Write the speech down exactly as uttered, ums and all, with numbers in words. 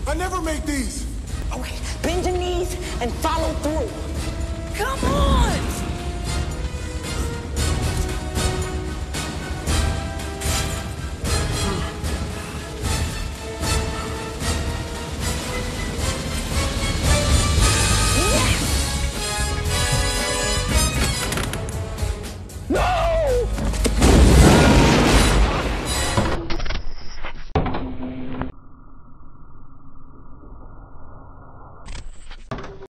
I never make these. Okay, bend your knees and follow through. Come on!